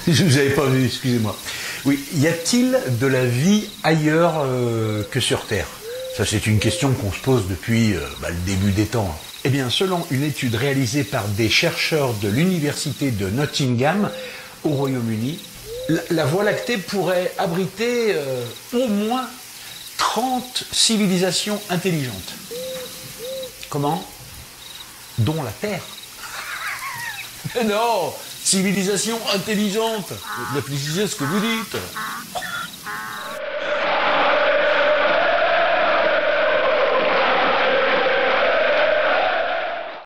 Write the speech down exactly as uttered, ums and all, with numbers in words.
Je vous avais pas vu, excusez-moi. Oui, y a-t-il de la vie ailleurs euh, que sur Terre? Ça, c'est une question qu'on se pose depuis euh, bah, le début des temps. Eh bien, selon une étude réalisée par des chercheurs de l'université de Nottingham, au Royaume-Uni, la, la Voie lactée pourrait abriter euh, au moins trente civilisations intelligentes. Comment? Dont la Terre. Mais non, civilisation intelligente. Vous précisez ce que vous dites.